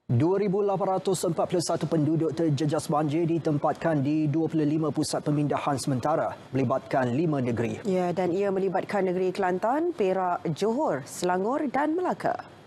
2,841 penduduk terjejas banjir ditempatkan di 25 pusat pemindahan sementara melibatkan 5 negeri. Ya, dan ia melibatkan negeri Kelantan, Perak, Johor, Selangor dan Melaka.